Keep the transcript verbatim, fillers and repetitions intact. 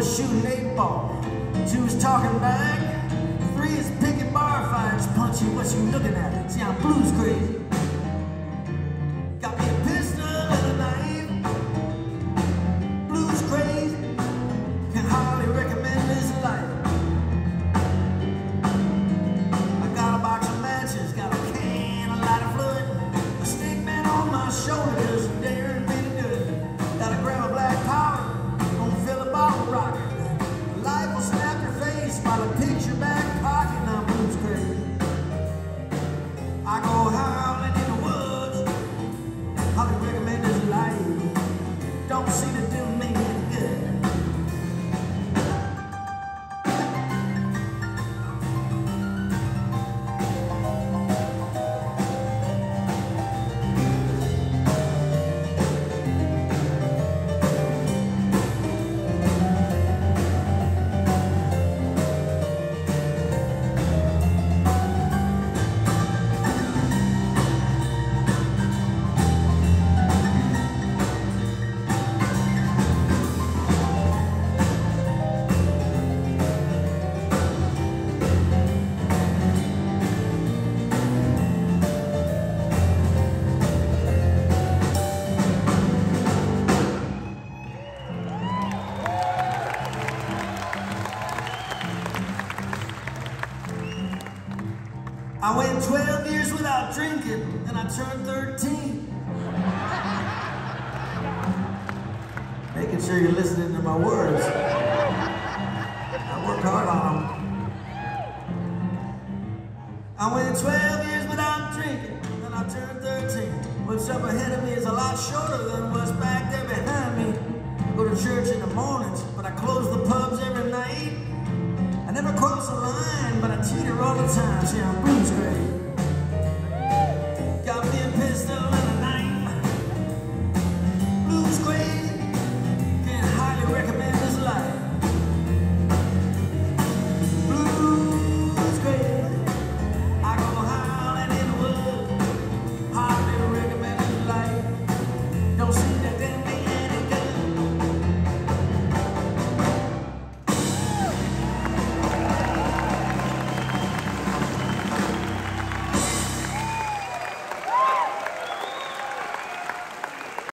was shooting eight ball. Two was talking back. Three is picking bar fights, punching what you looking at. See, I'm blues crazy. Got me a pistol and a knife. Blues crazy. Can hardly recommend this life. I got a box of matches, got a can, a lighter fluid. A stick man on my shoulder doesn't dare to be good. Gotta grab a black powder, gonna fill a bottle rocket. Life will snap your face while it picks your back pocket. And I'm blues crazy. I go howling in the woods. Hardly recommend this life. Don't seem to do me any good. I went twelve years without drinking, and I turned thirteen. Making sure you're listening to my words. I worked hard on them. I went twelve years without drinking, and I turned thirteen. What's up ahead of me is a lot shorter than what's back there behind me. I go to church in the mornings, but I close the pubs every night. I never cross the line, but I cheat her all the time. See, I'm blues crazy.